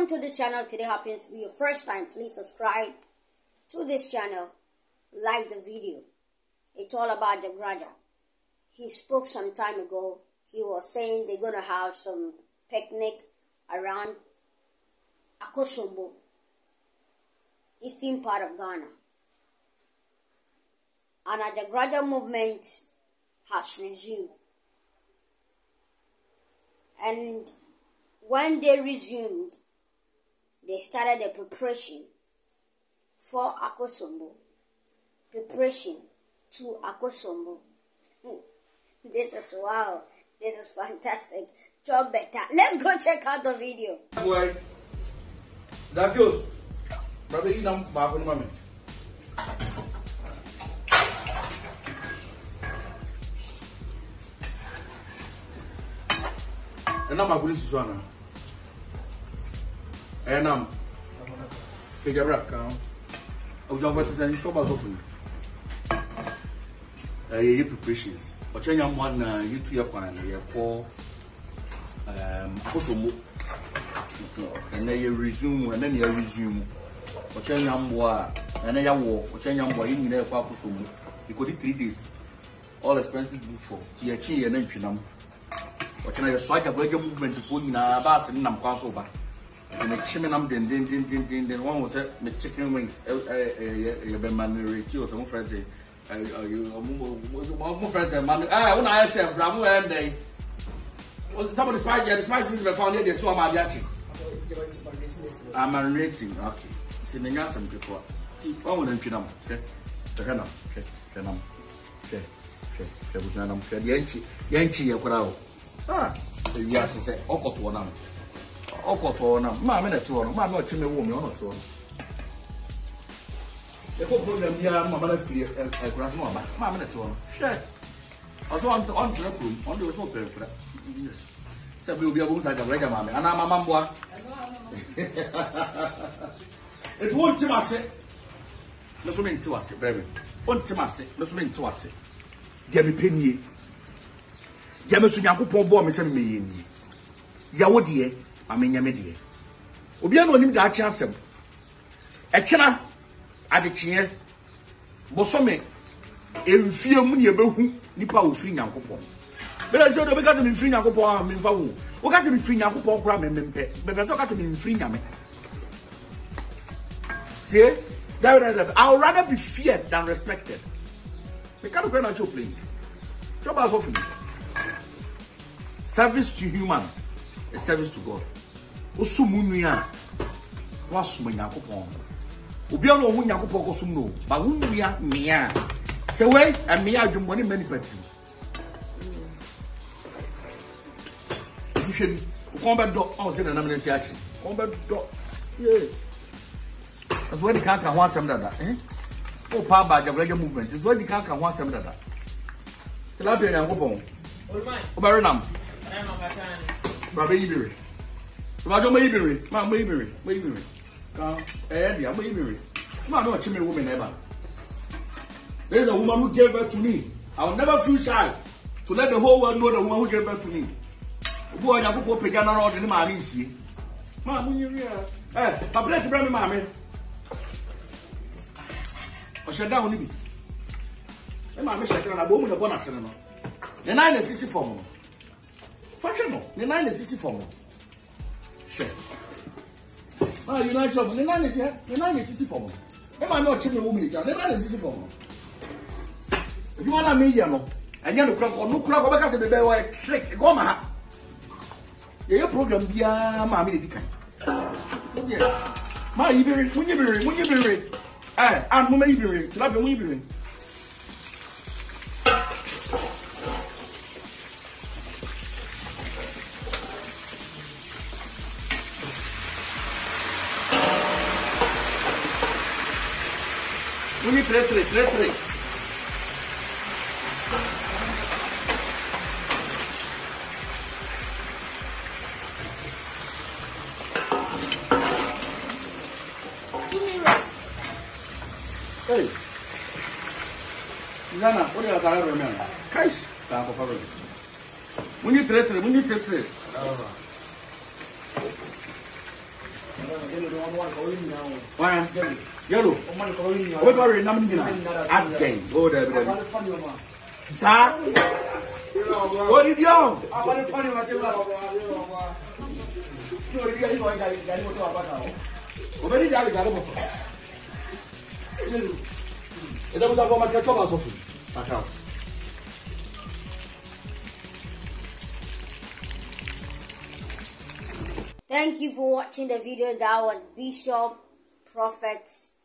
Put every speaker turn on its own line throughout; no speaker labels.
to this channel today happens to be your first time, please subscribe to this channel, like the video. It's all about Ajagurajah. He spoke some time ago. He was saying they're going to have some picnic around Akosombo, eastern part of Ghana. And Ajagurajah movement has resumed. And when they resumed, they started the preparation for Akosombo. Preparation to Akosombo. This is wow. This is fantastic. Job better. Let's go check out the video.
Boy, that goes. Brother, you don't back on mommy. And I'm a police Susanna. And I'm take a rap count. I was about to send you Thomas open. You preparations. But when I'm one, you two your plan, you call Akosombo. And then you resume, and then you resume. But when I'm one, and then you walk. But when I'm one, you need a Akosombo. You could 3 days. All expenses before. You achieve an entry number. But when you strike a break movement to phone in a bass and I'm cross over. And the chimney then one was the chicken wings. You've been married or some friends. You friends and man. When I chef, Bravo and they. Some of the spices were found here. They saw my yachi. I'm marinating. Okay. It's in the Yassam before. Keep on with them. Okay. The Hannah. Okay. Canam. Okay. Okay. Was an Yanchi, your crowd. Ah, yes, I said, Oko to one. Oko to one. Mamma, to one. Mamma, to me, woman, or to one. The whole program here, Mamma, a grandmother. Mamma, to one. Sure. I was on to the room, on the soap. Yes. So we'll be able to take a regular mamma, and I'm a mamma. It won't to us. Let's remain to us, baby. Won't to us. Let's remain to us. Get me penny. Yamesu Yankopon bo me se me yeni. Yawo de, amenya me de. Obi an onim da achi asem. E kira adekye bosome emfie mu ne behu nipa ofiri Yankopon. Bela se do be ka se me firi Yankopon me mfa wo. Wo ka se me firi Yankopon kura me mempe. Be be to ka se me firi nyame. See? I would rather be feared than respected. The kind of grand you're playing. Job as often. Service to human is service to God. Osumunuya wasuma Yakopon. Obi ano hu Yakopon ko sum no. Ba wunuya mia. Say we and mia adwumboni many party. You should come back do on say na na mensi achi. Come back do. Yeah. That's why the can't can want some that. Oh, pa ba Ajagurajah movement. That's why the can't can want some that. Tell me Yakopon. Obarenam. Baba Ibiri. Baba Ibiri. Ma Ibiri. Ibiri. Dia Ibiri. Ma no chime woman ever. There's a woman who gave birth to me. I will never feel shy to let the whole world know the woman who gave birth to me. Boy, I go pega na road ni ma isi. Ma munyi pa bless bra me ma me. O sheda oni bi. E ma me shekara na bo mu na bonus no. The 9 is 60 form. Fashion no, the 9 is easy for me. Share. Ah, you know trouble. The 9 is here. The 9 is easy for me. Am I not checking woman? The 9 is easy for me. If you wanna me, you know, and you no crack, because the baby was trick. Go ma. Your program be mammy the kind. Ma, you be, when you be, I'm going to be, love you, be. Muni tre. Hey. Nana, what are you doing? Kais, tá por favor. Muni tre. Why? Yellow. What are you naming? Again. Oh, there. Sir? What did you?
Thank you for watching the video. That was Bishop Prophet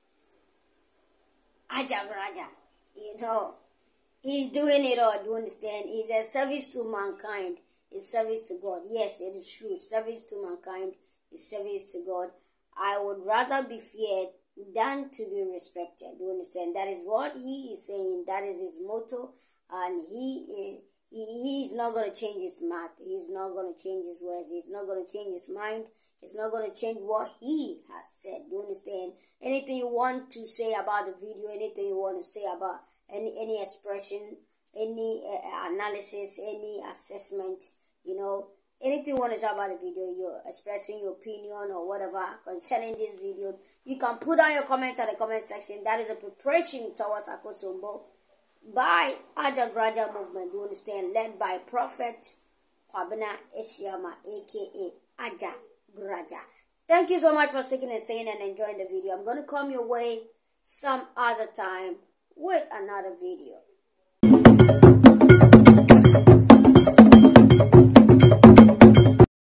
Ajagurajah. You know, he's doing it all. Do you understand? It's a service to mankind. It's service to God. Yes, it is true. Service to mankind is service to God. I would rather be feared than to be respected. Do you understand? That is what he is saying. That is his motto. And he is not going to change his mouth. He's not going to change his words. He's not going to change his mind. He's not going to change what he has said. Do you understand? Anything you want to say about the video, anything you want to say about any expression, any analysis, any assessment, you know, anything you want to say about the video, you're expressing your opinion or whatever concerning this video, you can put down your comment at the comment section. That is a preparation towards Akosombo by Ajagurajah movement, you understand, led by Prophet Kwabena Esiama, aka Ajagurajah. Thank you so much for sticking and staying and enjoying the video. I'm going to come your way some other time with another video.